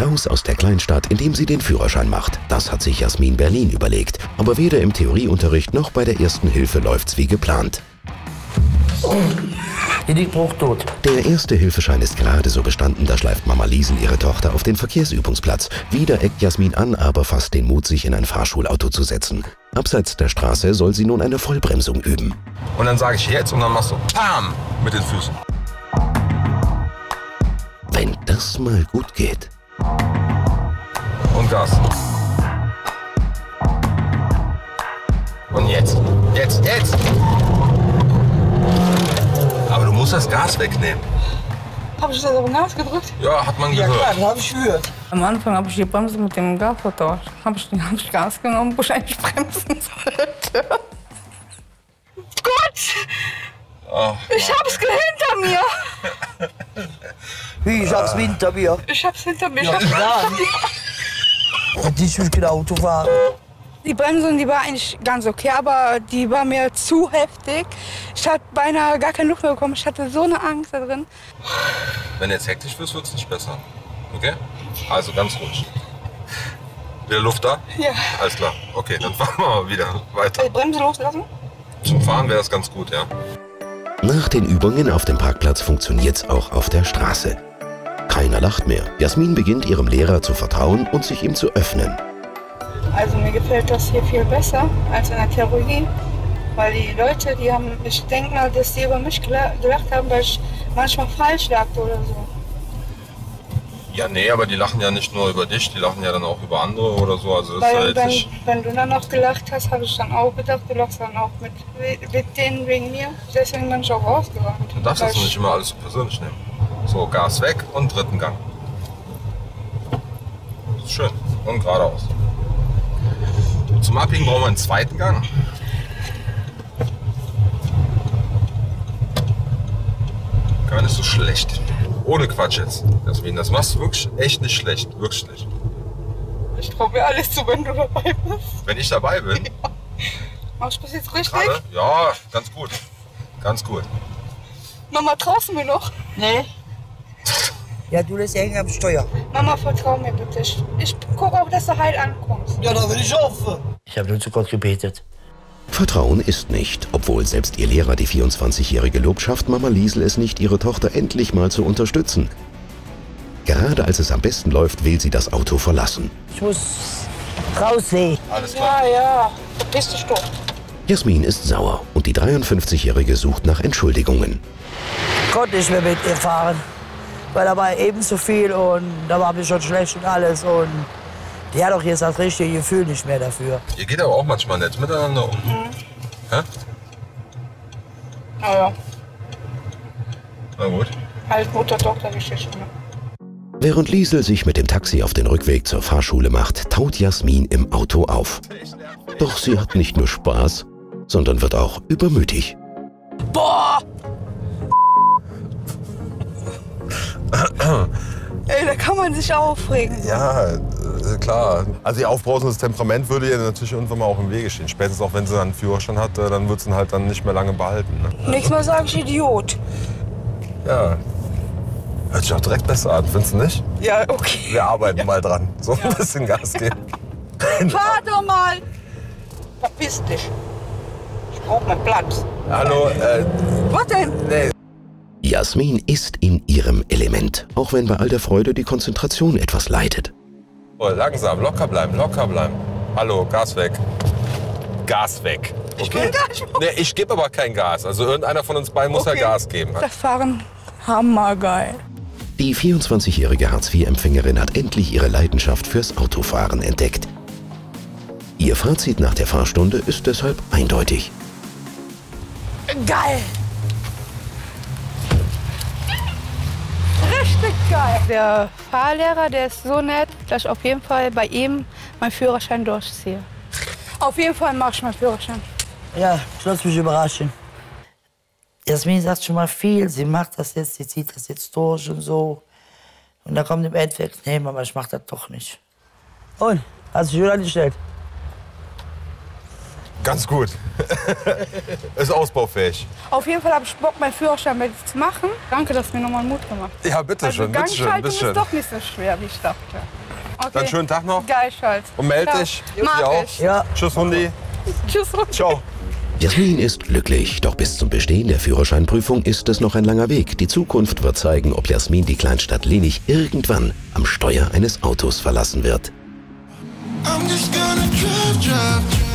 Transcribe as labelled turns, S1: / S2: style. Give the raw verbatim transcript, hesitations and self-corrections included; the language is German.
S1: Raus aus der Kleinstadt, indem sie den Führerschein macht. Das hat sich Jasmin Berlin überlegt. Aber weder im Theorieunterricht noch bei der ersten Hilfe läuft's wie geplant.
S2: Die liegt bruchtot.
S1: Der Erste-Hilfeschein ist gerade so bestanden, da schleift Mama Liesel ihre Tochter auf den Verkehrsübungsplatz. Wieder eckt Jasmin an, aber fasst den Mut, sich in ein Fahrschulauto zu setzen. Abseits der Straße soll sie nun eine Vollbremsung üben.
S3: Und dann sage ich jetzt und dann machst du PAM mit den Füßen.
S1: Wenn das mal gut geht.
S3: Und Gas. Und jetzt. Jetzt, jetzt. Aber du musst das Gas wegnehmen.
S4: Habe ich das auf den Gas gedrückt?
S3: Ja, hat man
S4: Ja
S3: gehört.
S4: klar, das habe ich gehört.
S5: Am Anfang habe ich die Bremse mit dem Gas vertauscht. Habe ich, hab ich Gas genommen, wo ich eigentlich bremsen sollte.
S4: Gott!
S3: Oh,
S4: Ich hab's hinter mir!
S2: Wie, ich hab's hinter mir.
S4: Ich hab's hinter mir. Ich
S2: Ja,
S4: hab's
S2: klar. Hätte ich nicht kein Auto fahren.
S5: Die Bremsung, die war eigentlich ganz okay, aber die war mir zu heftig. Ich hatte beinahe gar keine Luft mehr bekommen. Ich hatte so eine Angst da drin.
S3: Wenn du jetzt hektisch wirst, wird es nicht besser. Okay? Also ganz ruhig. Wieder Luft da?
S4: Ja.
S3: Alles klar. Okay, dann fahren wir mal wieder weiter.
S4: Die Bremse loslassen?
S3: Zum Fahren wäre das ganz gut, ja?
S1: Nach den Übungen auf dem Parkplatz funktioniert's auch auf der Straße. Keiner lacht mehr. Jasmin beginnt ihrem Lehrer zu vertrauen und sich ihm zu öffnen.
S4: Also mir gefällt das hier viel besser als in der Theorie. Weil die Leute, die haben, ich denke mal, dass die über mich gelacht haben, weil ich manchmal falsch lag oder so.
S3: Ja, nee, aber die lachen ja nicht nur über dich, die lachen ja dann auch über andere oder so. Also das
S4: Weil,
S3: ist ja
S4: wenn,
S3: jetzt nicht...
S4: wenn du dann noch gelacht hast, habe ich dann auch gedacht, du lachst dann auch mit, mit denen wegen mir. Deswegen bin ich auch rausgerannt.
S3: Du darfst
S4: Weil
S3: das
S4: ich-
S3: nicht immer alles so persönlich nehmen. So, Gas weg und dritten Gang. Das ist schön. Und geradeaus. Zum Abbiegen brauchen wir einen zweiten Gang. Gar nicht so schlecht. Ohne Quatsch jetzt. Jasmin, das machst du wirklich echt nicht schlecht. Wirklich nicht.
S4: Ich traue mir alles zu, wenn du dabei bist.
S3: Wenn ich dabei bin,
S4: Machst du das jetzt richtig?
S3: gerade, ja, ganz gut. Ganz gut.
S4: Mama, traust du mir noch?
S2: Nee. Ja, du lässt hängen am Steuer.
S4: Mama, vertrau mir bitte. Ich, ich gucke auch, dass du heil ankommst.
S2: Ja, da will ich hoffen. Ich habe nur zu Gott gebetet.
S1: Vertrauen ist nicht, obwohl selbst ihr Lehrer die vierundzwanzigjährige lobt, schafft Mama Liesel es nicht, ihre Tochter endlich mal zu unterstützen. Gerade als es am besten läuft, will sie das Auto verlassen.
S2: Ich muss raussehen.
S3: Alles klar.
S4: Ja, ja. Verpiss dich doch.
S1: Jasmin ist sauer und die dreiundfünfzigjährige sucht nach Entschuldigungen.
S2: Konnte nicht mehr mit ihr fahren. Weil da war eben zu viel und da war mir schon schlecht und alles. Und die hat auch jetzt das richtige Gefühl nicht mehr dafür.
S3: Ihr geht aber auch manchmal nett miteinander um.
S4: Mhm.
S3: Hä?
S4: Na ja.
S3: Na gut.
S4: Halt Mutter-Tochter-Geschichte. Ne?
S1: Während Liesel sich mit dem Taxi auf den Rückweg zur Fahrschule macht, taut Jasmin im Auto auf. Doch sie hat nicht nur Spaß, sondern wird auch übermütig.
S5: Boah! Ey, da kann man sich aufregen.
S3: Ja, äh, klar. Also ihr aufbrausendes Temperament würde ihr natürlich irgendwann mal auch im Wege stehen. Spätestens auch wenn sie dann einen Führerschein hat, äh, dann wird sie ihn halt dann nicht mehr lange behalten. Ne?
S5: Nächstes Mal sage ich Idiot.
S3: Ja. Hört sich auch direkt besser an, findest du nicht?
S5: Ja, okay.
S3: Wir arbeiten mal dran. So ein bisschen Gas geben.
S4: Fahr doch mal! Verpiss dich. Ich brauch meinen Platz.
S3: Hallo, äh,
S4: Was denn?
S3: nee.
S1: Jasmin ist in ihrem Element, auch wenn bei all der Freude die Konzentration etwas leidet.
S3: Oh, langsam, locker bleiben, locker bleiben. Hallo, Gas weg. Gas weg. Okay?
S4: Ich will gar nicht.
S3: Nee, ich gebe aber kein Gas. Also irgendeiner von uns beiden muss
S4: Okay.
S3: ja Gas geben.
S5: Das Fahren hammergeil.
S1: Die vierundzwanzigjährige Hartz-vier-Empfängerin hat endlich ihre Leidenschaft fürs Autofahren entdeckt. Ihr Fazit nach der Fahrstunde ist deshalb eindeutig.
S5: Geil! Richtig geil! Der Fahrlehrer, der ist so nett, dass ich auf jeden Fall bei ihm meinen Führerschein durchziehe. Auf jeden Fall mache ich meinen Führerschein.
S2: Ja, ich lasse mich überraschen. Jasmin sagt schon mal viel, sie macht das jetzt, sie zieht das jetzt durch und so. Und dann kommt im Endeffekt, nee, Mama, ich mach das doch nicht. Und, hast du dich wieder angestellt?
S3: Ganz gut. Ist ausbaufähig.
S5: Auf jeden Fall habe ich Bock, meinen Führerschein mit zu machen. Danke, dass du mir nochmal Mut gemacht hast.
S3: Ja, bitte
S5: Also
S3: schön, bitte schön,
S5: Gangschaltung
S3: bitte schön.
S5: ist doch nicht so schwer, wie ich dachte. Okay.
S3: Dann schönen Tag noch.
S5: Gleichfalls.
S3: Und meld
S5: Ciao.
S3: dich.
S5: Mach
S3: Sie auch.
S5: ich.
S2: Ja.
S3: Tschüss, Hundi.
S5: Tschüss.
S3: Ciao.
S1: Jasmin ist glücklich, doch bis zum Bestehen der Führerscheinprüfung ist es noch ein langer Weg. Die Zukunft wird zeigen, ob Jasmin die Kleinstadt Lenich irgendwann am Steuer eines Autos verlassen wird.
S6: I'm just gonna drive, drive, drive.